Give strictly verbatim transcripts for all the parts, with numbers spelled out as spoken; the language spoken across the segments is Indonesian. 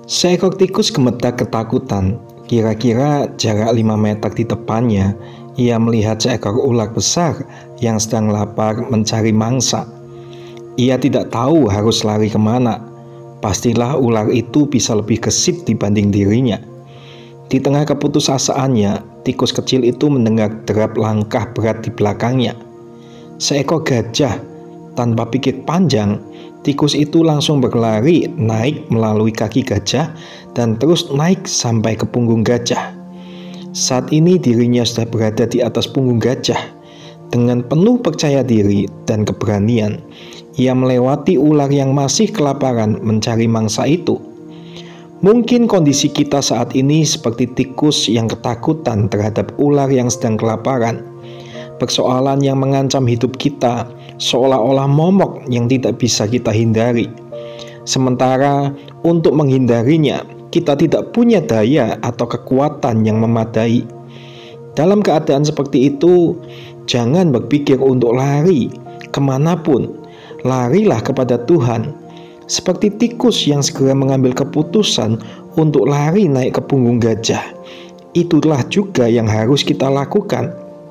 Seekor tikus gemetar ketakutan. Kira-kira jarak lima meter di depannya, ia melihat seekor ular besar yang sedang lapar mencari mangsa. Ia tidak tahu harus lari kemana. Pastilah ular itu bisa lebih gesit dibanding dirinya. Di tengah keputusasaannya, tikus kecil itu mendengar derap langkah berat di belakangnya. Seekor gajah, tanpa pikir panjang, tikus itu langsung berlari naik melalui kaki gajah dan terus naik sampai ke punggung gajah. Saat ini dirinya sudah berada di atas punggung gajah. Dengan penuh percaya diri dan keberanian, ia melewati ular yang masih kelaparan mencari mangsa itu. Mungkin kondisi kita saat ini seperti tikus yang ketakutan terhadap ular yang sedang kelaparan. Persoalan yang mengancam hidup kita seolah-olah momok yang tidak bisa kita hindari. Sementara untuk menghindarinya, kita tidak punya daya atau kekuatan yang memadai. Dalam keadaan seperti itu, jangan berpikir untuk lari kemanapun. Larilah kepada Tuhan. Seperti tikus yang segera mengambil keputusan untuk lari naik ke punggung gajah. Itulah juga yang harus kita lakukan.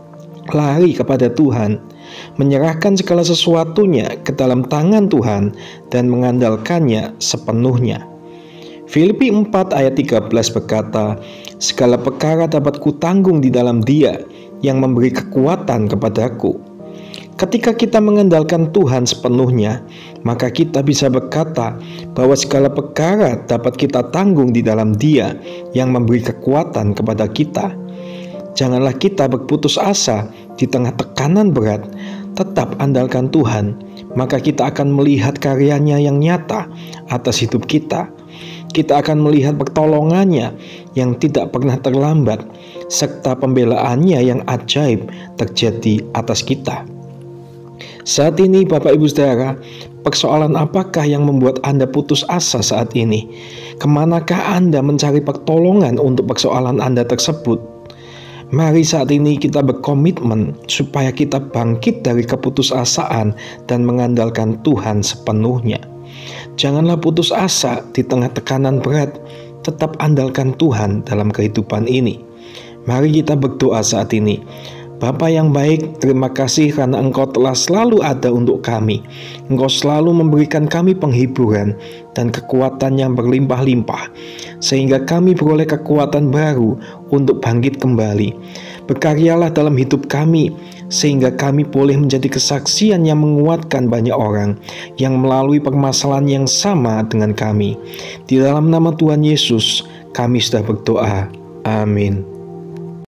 Lari kepada Tuhan, menyerahkan segala sesuatunya ke dalam tangan Tuhan dan mengandalkannya sepenuhnya. Filipi empat ayat tiga belas berkata, "Segala perkara dapat kutanggung di dalam Dia yang memberi kekuatan kepadaku." Ketika kita mengandalkan Tuhan sepenuhnya, maka kita bisa berkata bahwa segala perkara dapat kita tanggung di dalam Dia yang memberi kekuatan kepada kita. Janganlah kita berputus asa di tengah tekanan berat. Tetap andalkan Tuhan, maka kita akan melihat karyanya yang nyata atas hidup kita. Kita akan melihat pertolongannya yang tidak pernah terlambat, serta pembelaannya yang ajaib terjadi atas kita. Saat ini Bapak Ibu Saudara, persoalan apakah yang membuat Anda putus asa saat ini? Kemanakah Anda mencari pertolongan untuk persoalan Anda tersebut? Mari saat ini kita berkomitmen supaya kita bangkit dari keputusasaan dan mengandalkan Tuhan sepenuhnya. Janganlah putus asa di tengah tekanan berat, tetap andalkan Tuhan dalam kehidupan ini. Mari kita berdoa saat ini. Bapa yang baik, terima kasih karena Engkau telah selalu ada untuk kami. Engkau selalu memberikan kami penghiburan dan kekuatan yang berlimpah-limpah, sehingga kami beroleh kekuatan baru untuk bangkit kembali. Berkaryalah dalam hidup kami, sehingga kami boleh menjadi kesaksian yang menguatkan banyak orang yang melalui permasalahan yang sama dengan kami. Di dalam nama Tuhan Yesus, kami sudah berdoa. Amin.